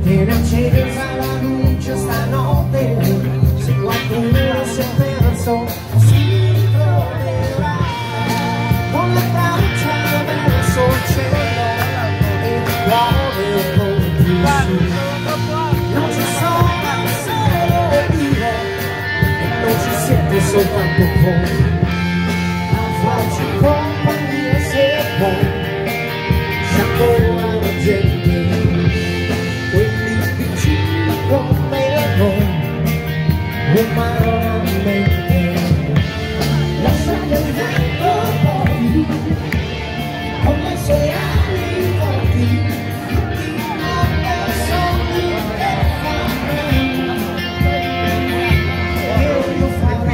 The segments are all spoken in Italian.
tieni accesa la luce stanotte, se qualcuno si è perso si ritroverà con la braccia verso il cielo e il cuore con più su. Non ci sono solo vivo e non ci siete soltanto voi a farci compagnia se vuoi. C'è ancora la gente, quelli vicini come noi, umanamente. Lasciate il vento poi, con le sue ali forti, tutti hanno sogni che fanno, e io farò.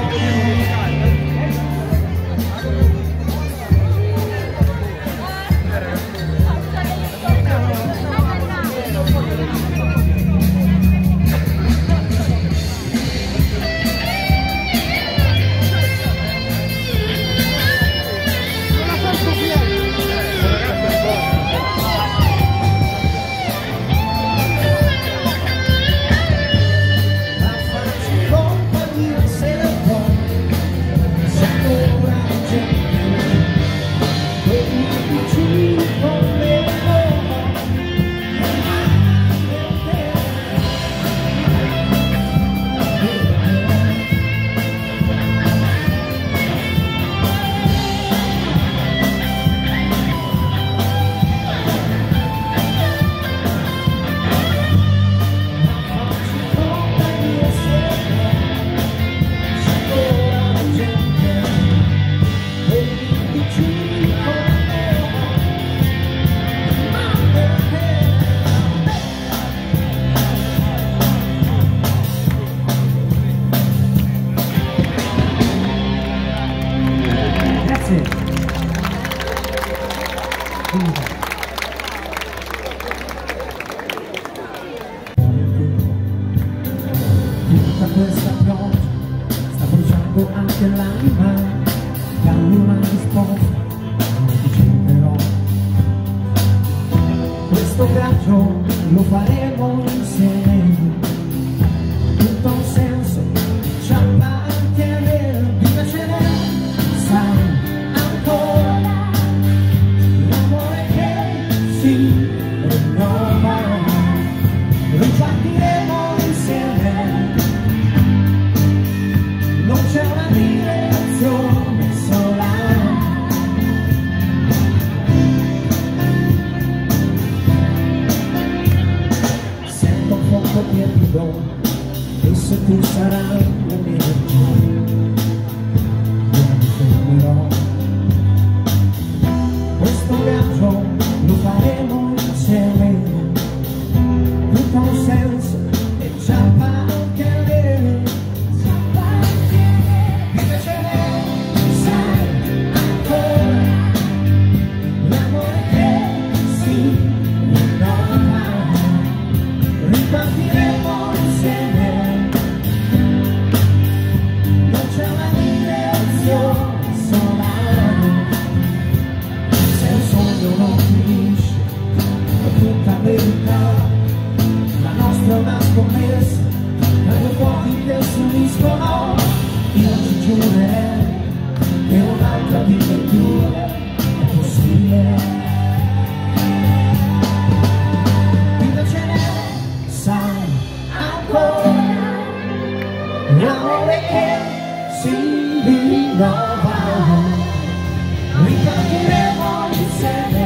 Tutta questa pioggia sta bruciando anche l'anima, dammi una risposta, non ti cercherò. Questo viaggio lo faremo insieme, tutto ha un senso, ci appartiene, mi piacerà, sai ancora, l'amore che si rinnova, ripartiremo insieme. Non c'è una direzione sola, sento un fuoco tiepido e se tu sarai la mia energia io mi fermerò. Questo viaggio lo faremo insieme, tutto ha un senso e ci appartiene. La nostra è una scommessa, tra due fuochi che si uniscono, io ci giurerei che un'altra vita in più è possibile. Vita ce n'è, sai ancora, l'amore che si rinnova, ripartiremo insieme.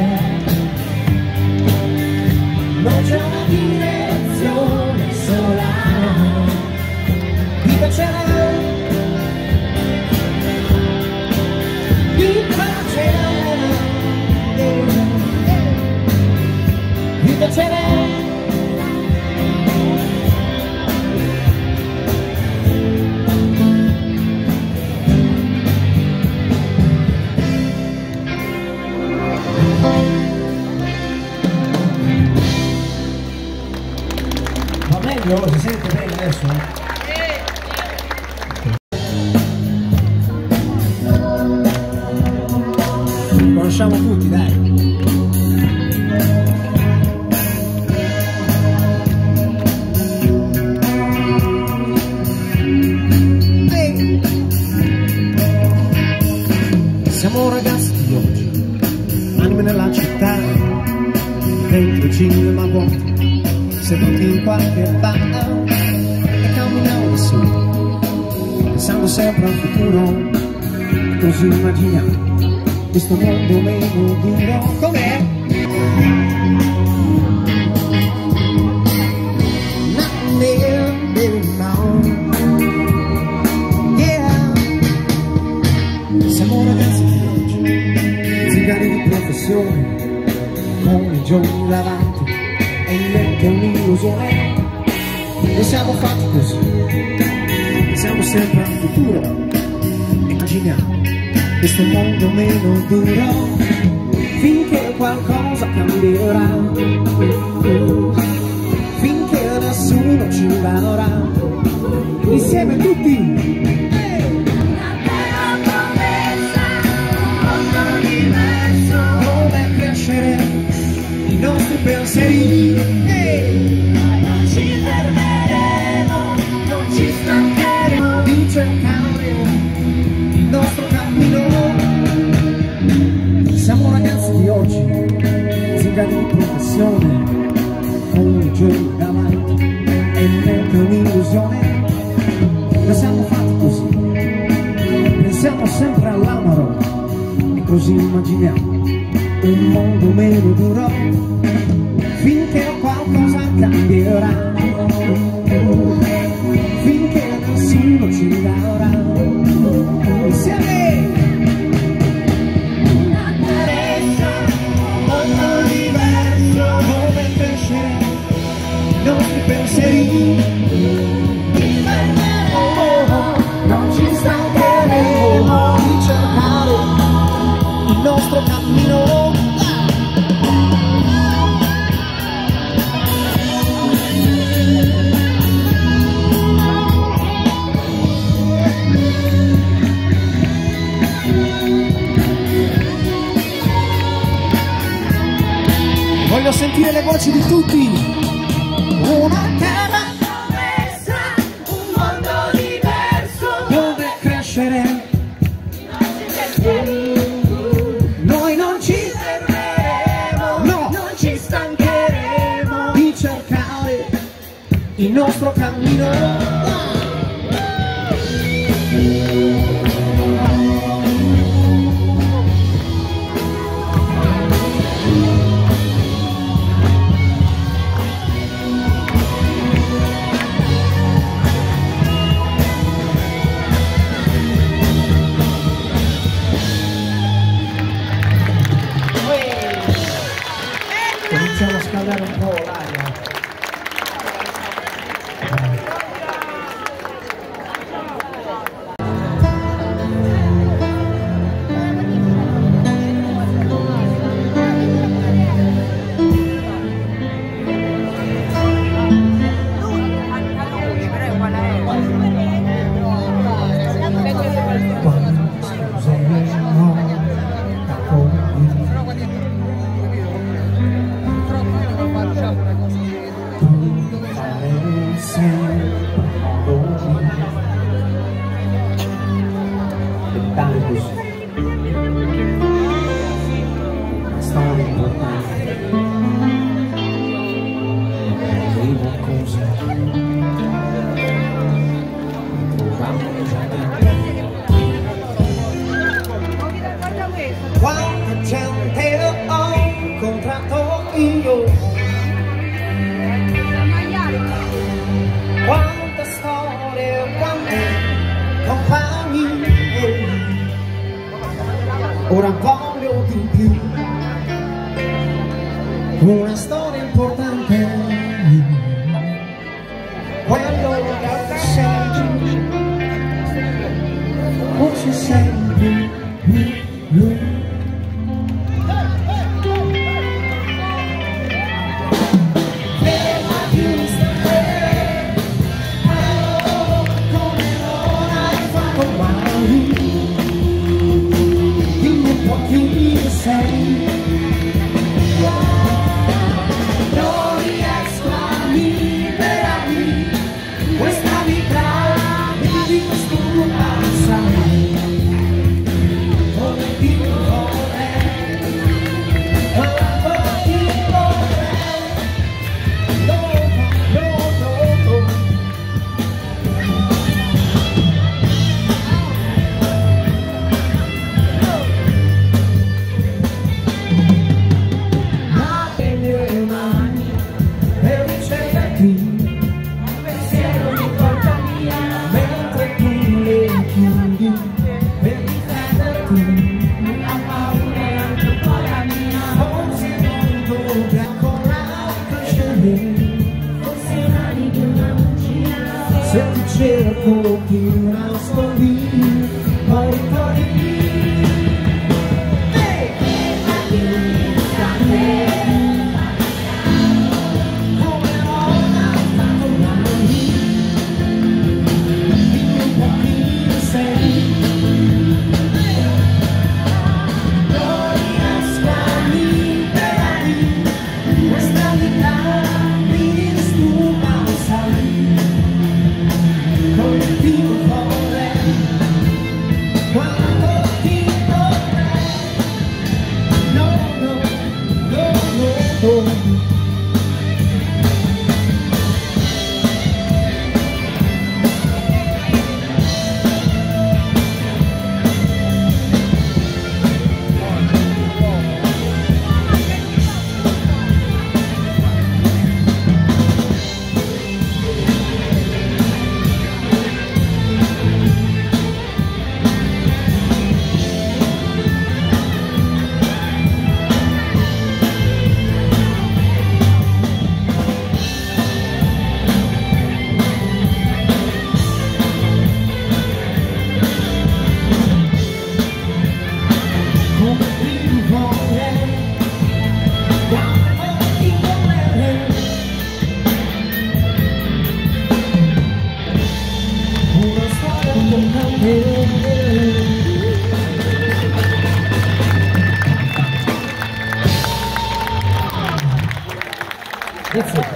Non c'è una direzione sola, vita ce n'è, vita ce n'è, vita ce n'è. Si sente bene adesso? Conosciamo tutti, dai. seduti in qualche bar e camminiamo da soli, pensando sempre al futuro, così immaginiamo questo mondo meno duro. Com'è? Siamo ragazzi di oggi, zingari di professione, con i giorni davanti e in mente un'illusione. Noi siamo fatti così, pensiamo sempre al futuro, immaginiamo questo mondo meno duro, finché qualcosa cambierà, finché nessuno ci darà, insieme tutti. I nostri pensieri, non ci fermeremo, non ci stancheremo di cercare il nostro cammino. Siamo ragazzi di oggi, zingari di professione, con un giorno davanti e neanche un'illusione. Noi siamo fatti così, pensiamo sempre all'amaro e così immaginiamo un mondo meno duro, finché qualcosa cambierà, finché nessuno ci darà, insieme una carezza, un mondo diverso, dove crescere i nostri pensieri, non ci stancheremo di cercare il nostro cammino. Voglio sentire le voci di tutti. Una terra promessa, un mondo diverso, dove crescere noi non ci fermeremo, no, non ci stancheremo di cercare il nostro cammino. Cominciamo a scaldare un po' l'aria. Se ti cerco ti nascondi, poi ritorni. That's it.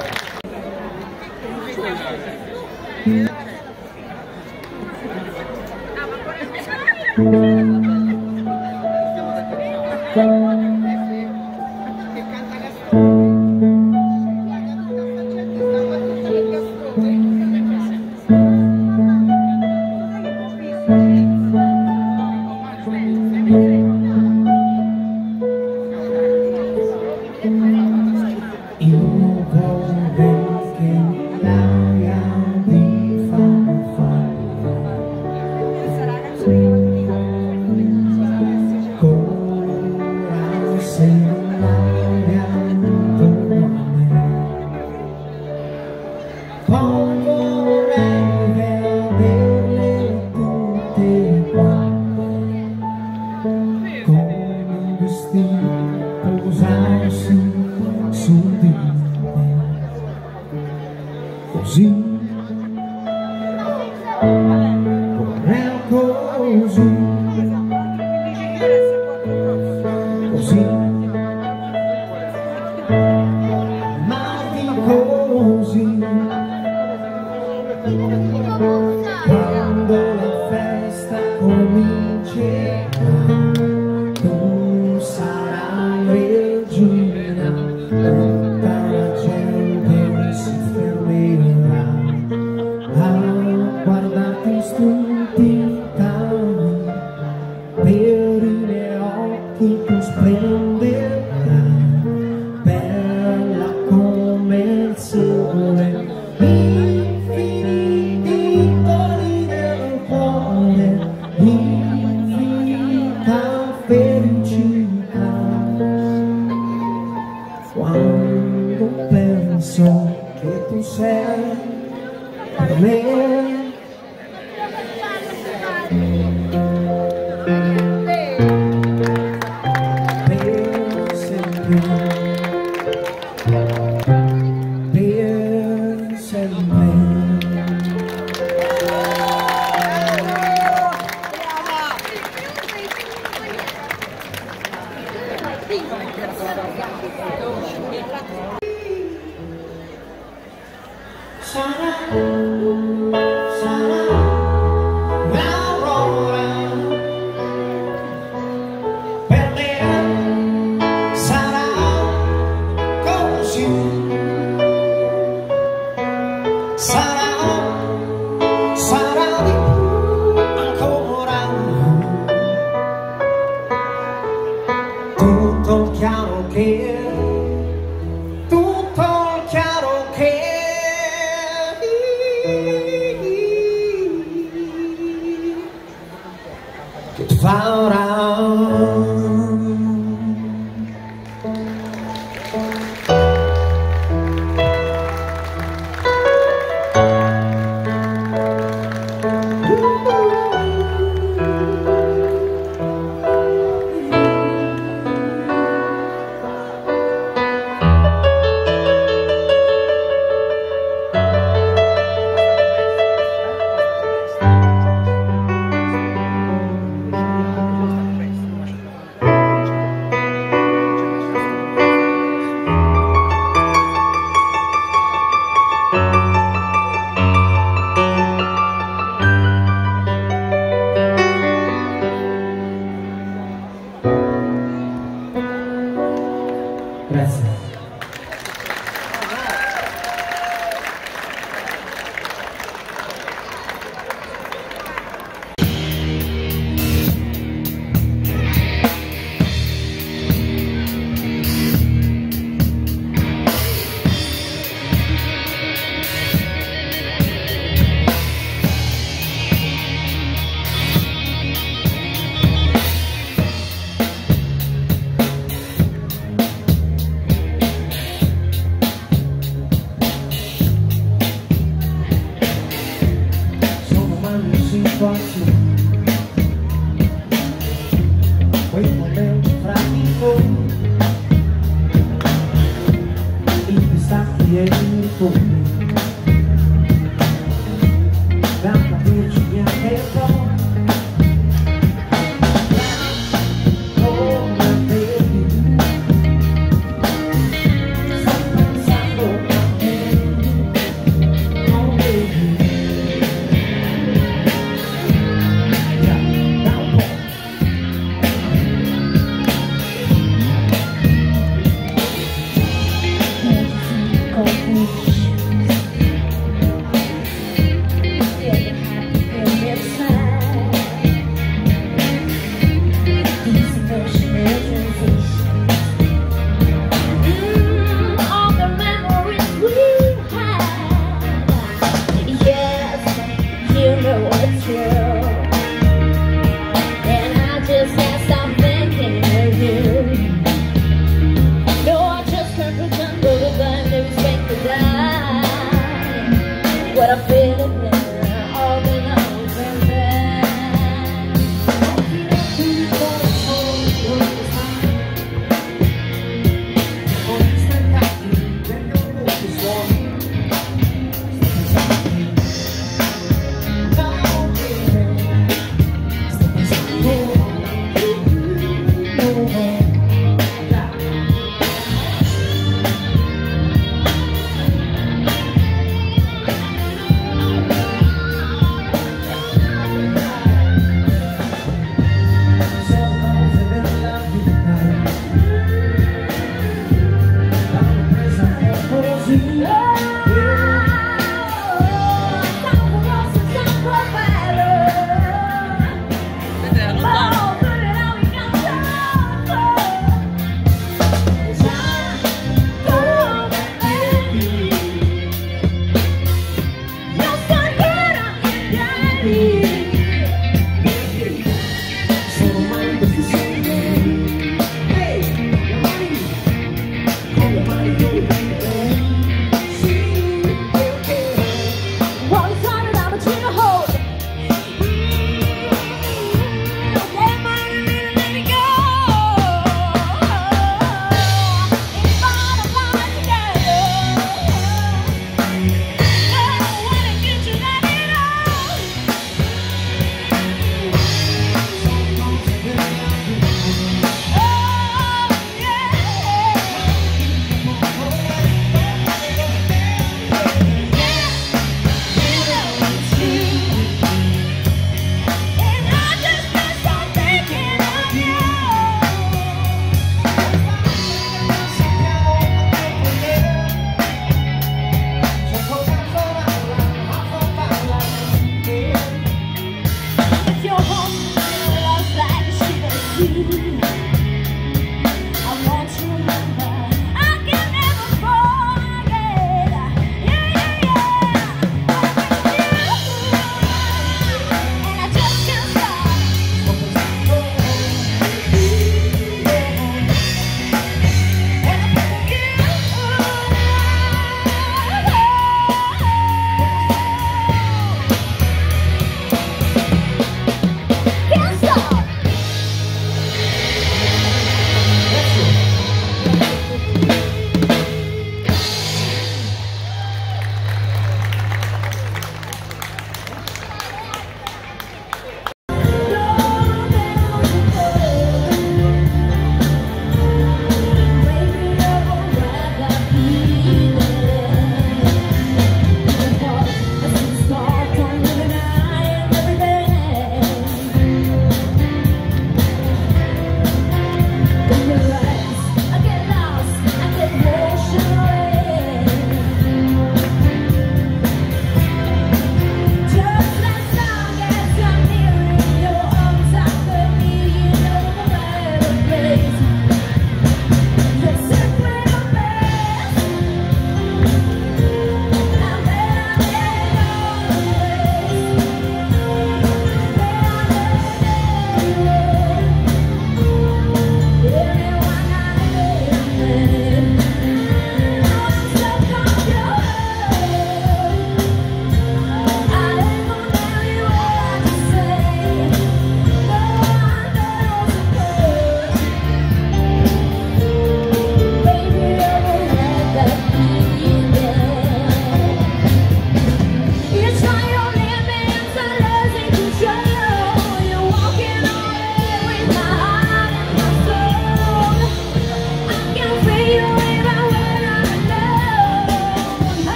what I feel all alone, baby.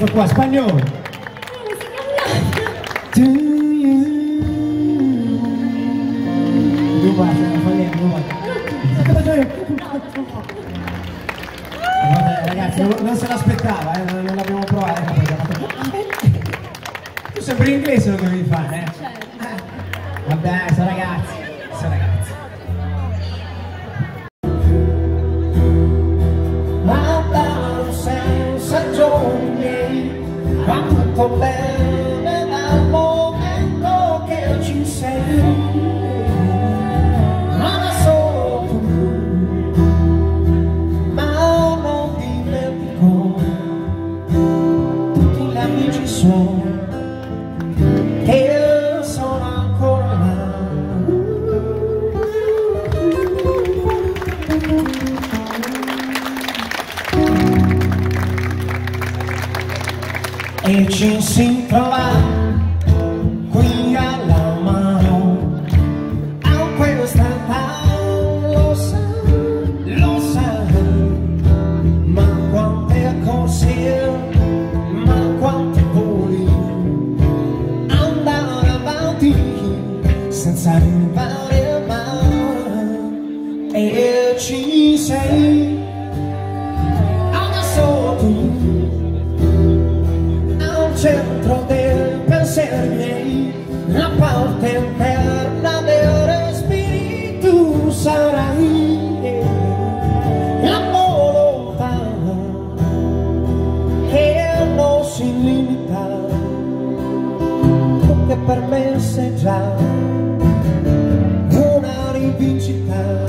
questo qua, spagnolo. To you. Non va, non va. Vabbè, ragazzi, non se l'aspettava, non l'abbiamo provato. Tu sempre in inglese lo dovevi fare, eh? Vabbè, sono ragazzi. Andavo senza giorni, va tutto bene dal momento che ci sei. Ma da solo tu, ma non dimentico tutti gli amici suoi che sono ancora là. E ci si trova qui alla mano, a questa età lo sai, ma quante cose, ma quanti voli, andare avanti senza arrivare mai. E ci sei, adesso tu, centro del pensiero miei, la parte interna del spirito sarai, la volontà che non si limita, tu che per me sei già una rivincita.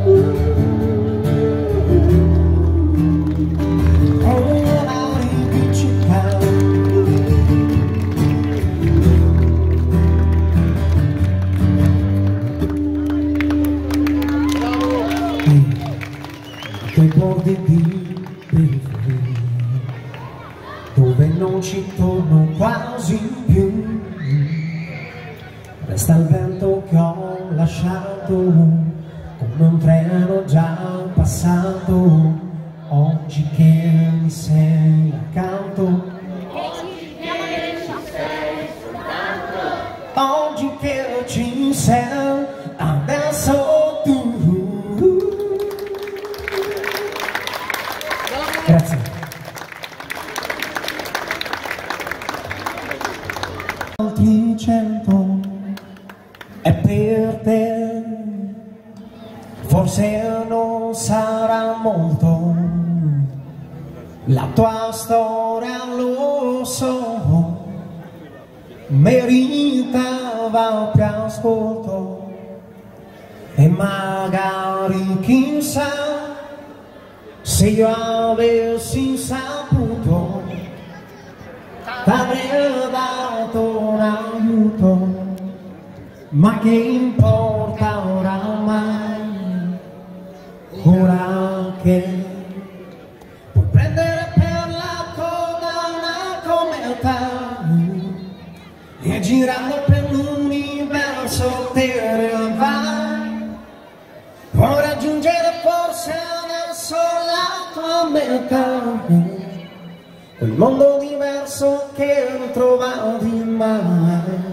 Quei bordi di periferia dove non ci torno quasi più, resta il vento che ho lasciato come un treno già passato. Oggi che mi sei accanto, oggi che ci sei, adesso tu. Grazie. Altri 100 è per te, forse non sarà molto, la tua storia lo so, meritava più ascolto e magari chissà se io avessi saputo t'avrei dato un aiuto, ma che importa oramai, ora che puoi prendere per la coda una cometa e girare per l'universo te ne vai, puoi raggiungere forse adesso la tua meta, quel mondo diverso che non trovavi mai.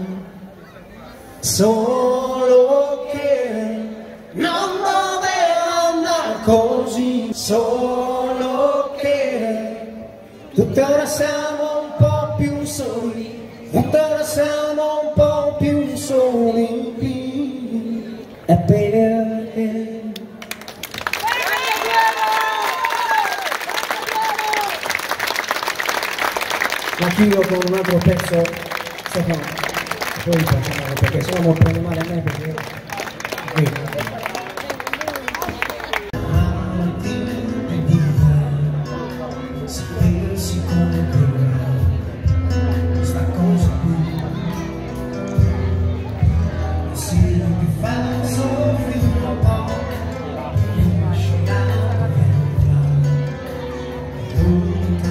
Solo che non doveva andare così, solo che tutti ora siamo un po' più soli, tutti ora siamo un po' più soli, è perché la chiudo con un altro pezzo, Stefano, poi perché se no mi prende male a me perché sapersi come questa cosa qui si ti fa soffrire un po', mi lascia la vita l'unica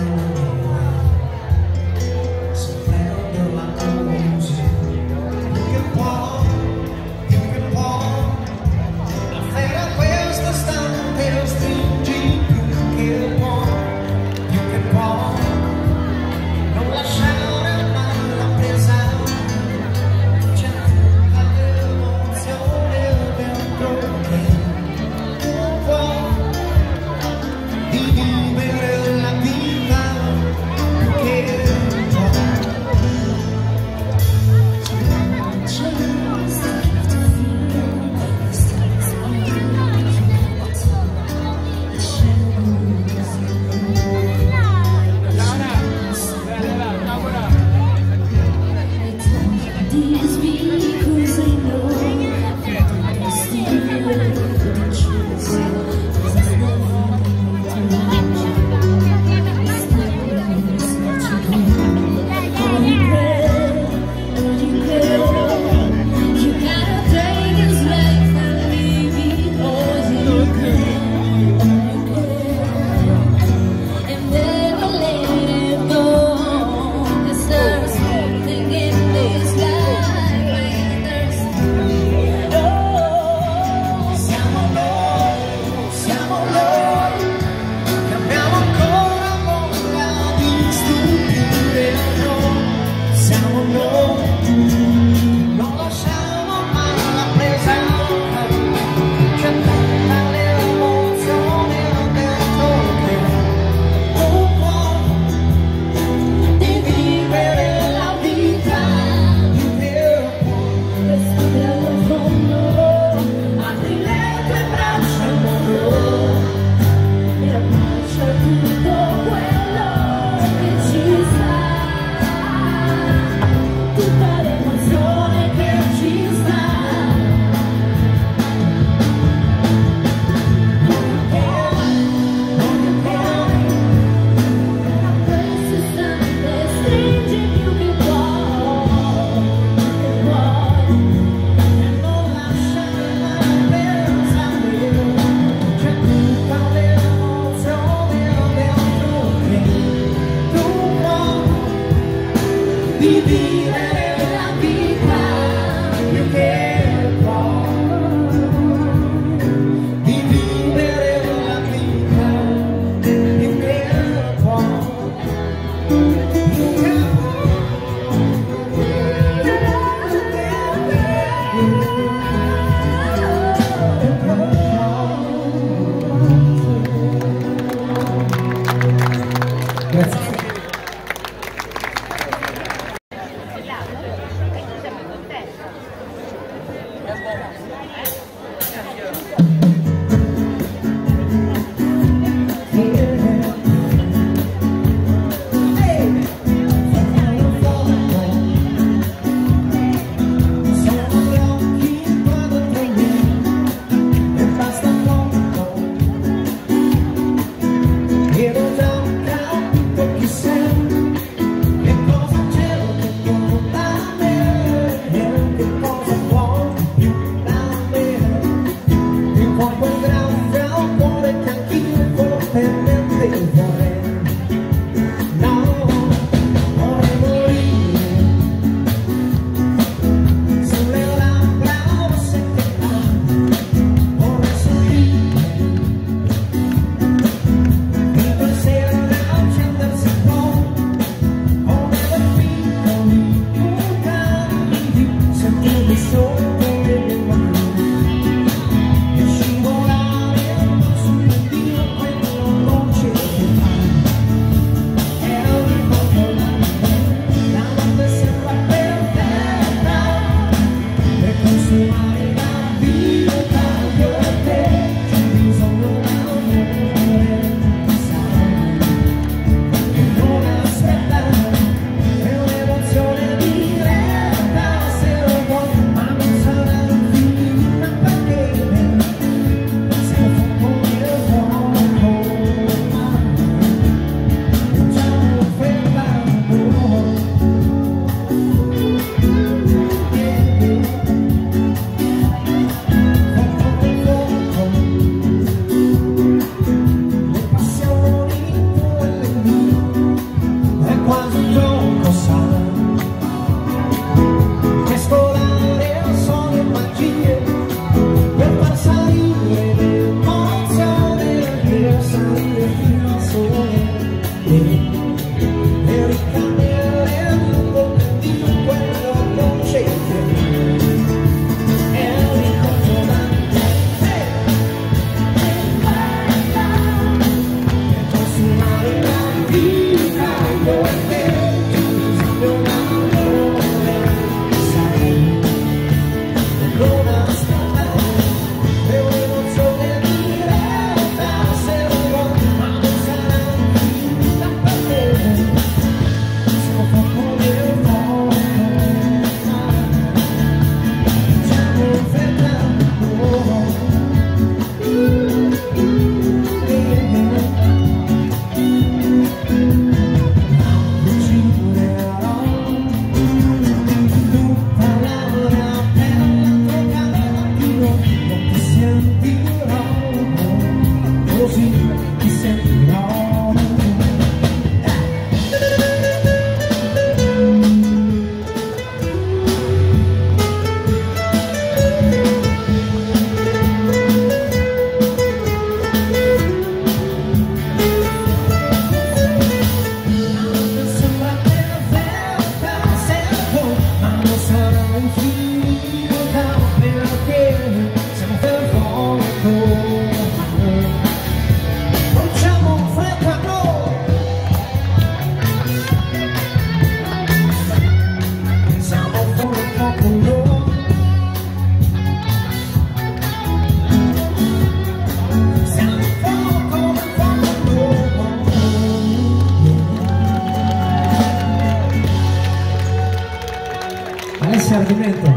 Argomento,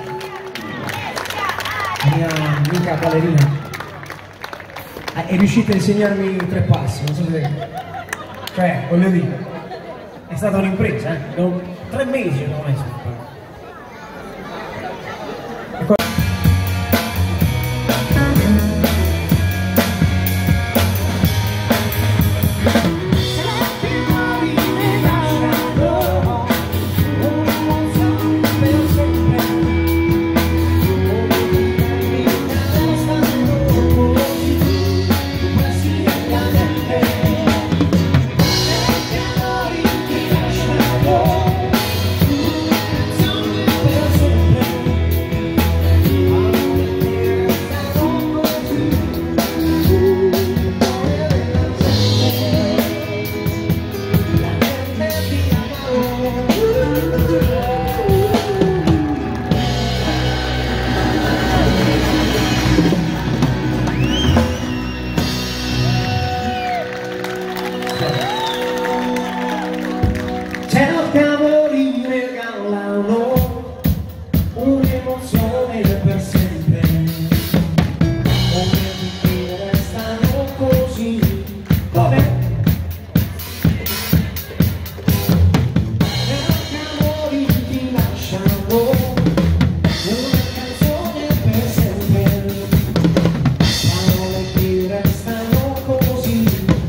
la mia amica ballerina, è riuscita a insegnarmi 3 passi, non so se, cioè, voglio dire, è stata un'impresa, 3 mesi l'ho messo. emozione per sempre, momenti che restano così, come? E anche amori ti lasciano una canzone per sempre, parole che restano così.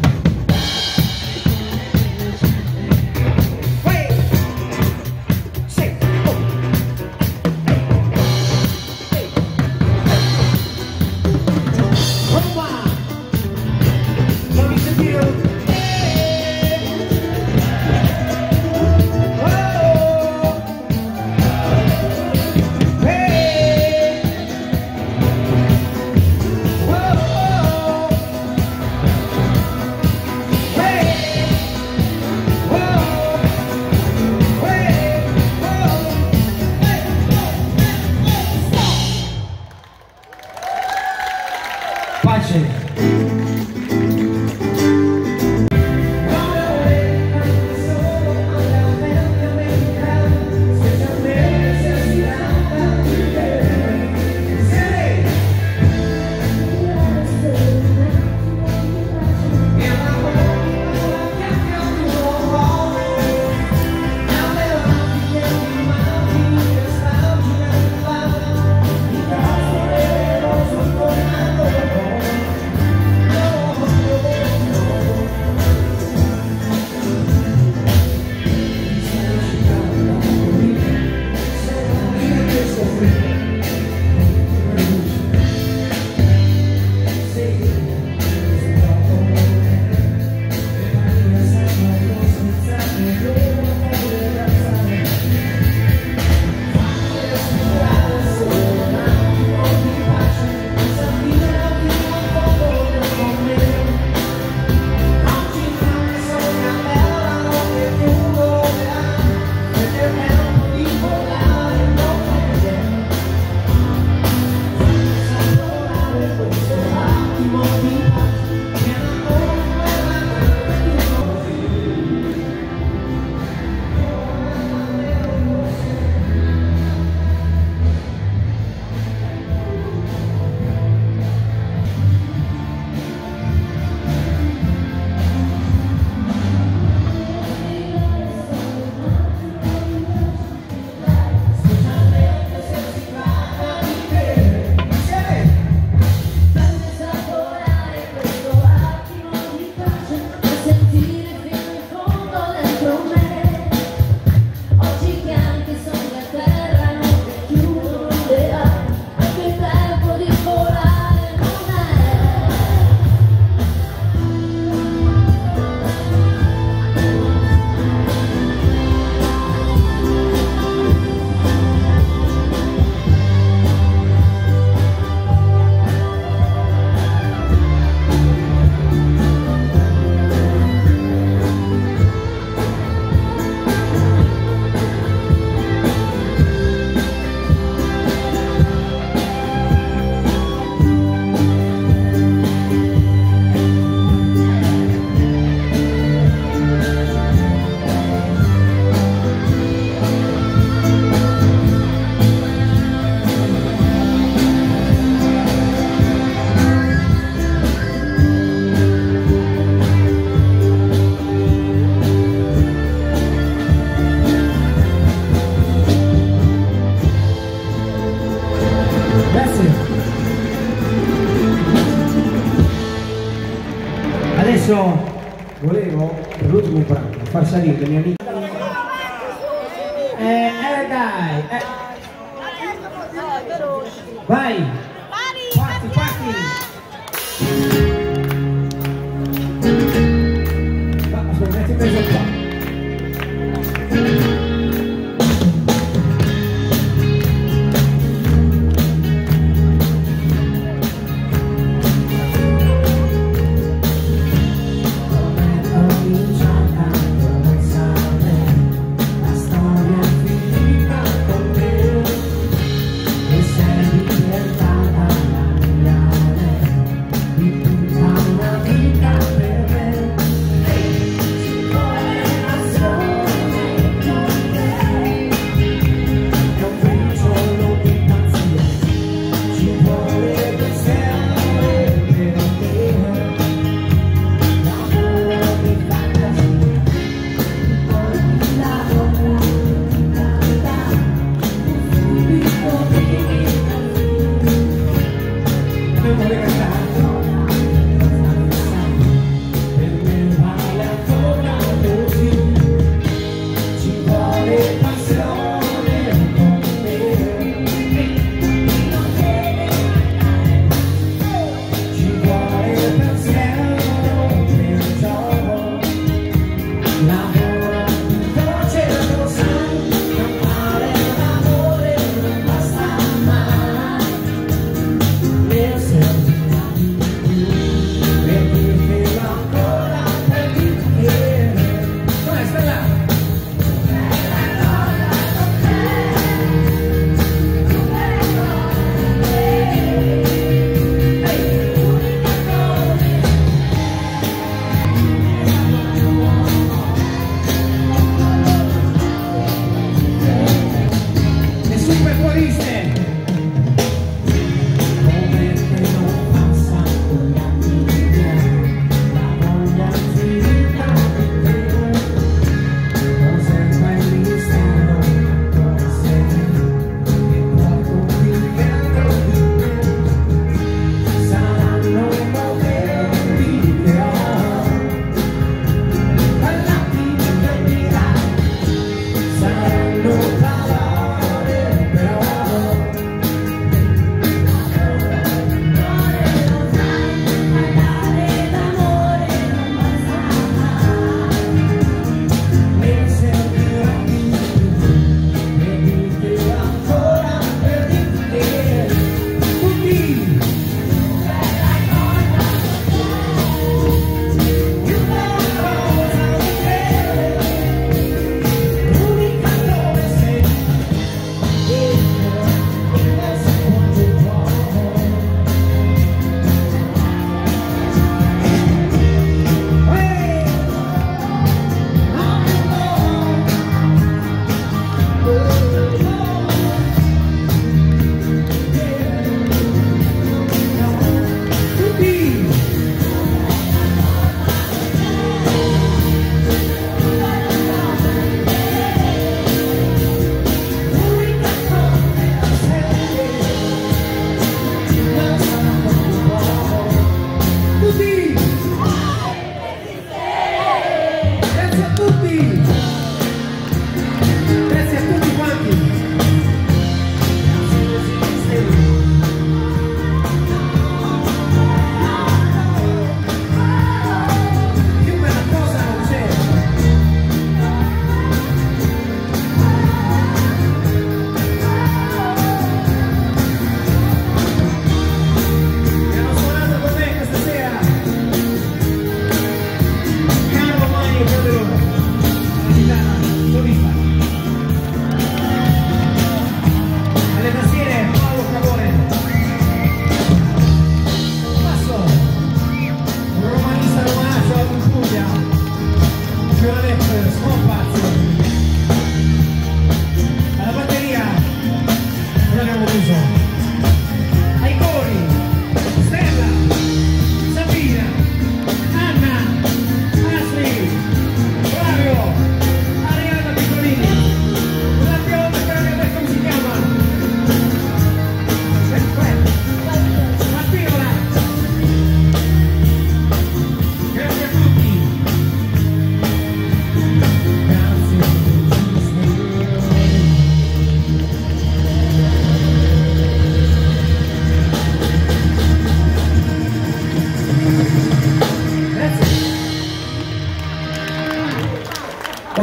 Pace. Adesso volevo, per l'ultimo brano, far salire le mie amiche. Dai! Vai! Parti! Ma aspetta, metti preso qua.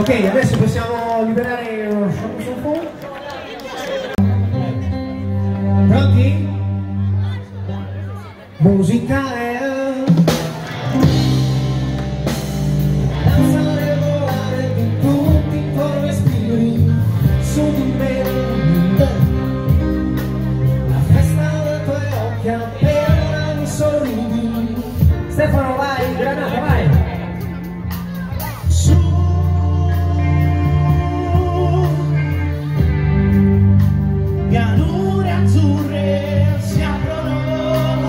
Ok, adesso possiamo liberare uno scioppo. Pronti? Musica è danzare, volare con tutti i tuoi respiri su di me. La festa dei tuoi occhi appena mi sorridi. Stefano, vai, granata, vai. Pianure azzurre si aprono,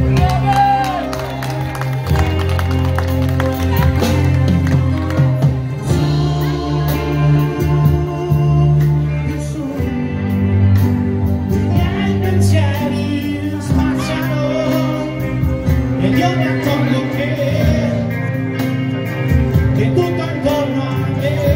su, i miei pensieri spaziano e io mi accorgo che tutto intorno a me.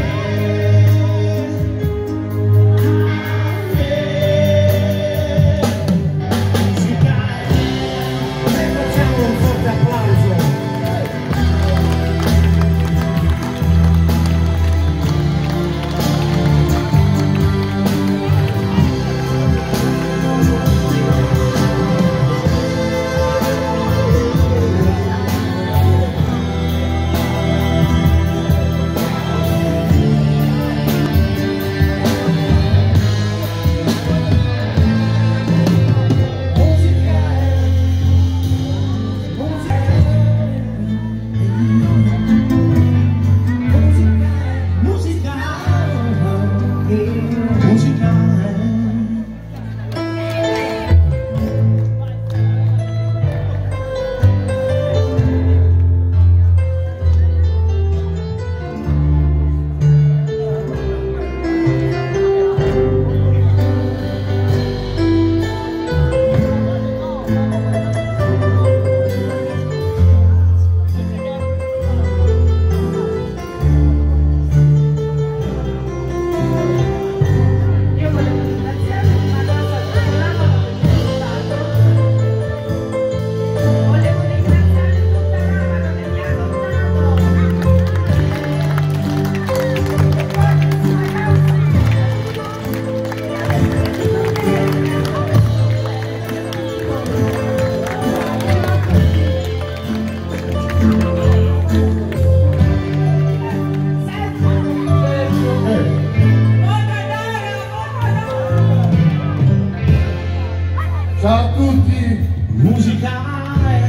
Ciao a tutti! Musicale,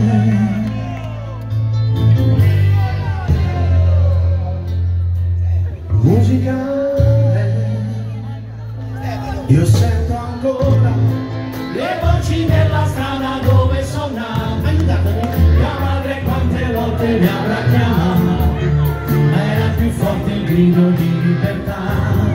musicale, io sento ancora le voci nella strada dove sono nato. Mia madre quante volte mi avrà chiamato, ma era più forte il grido di libertà.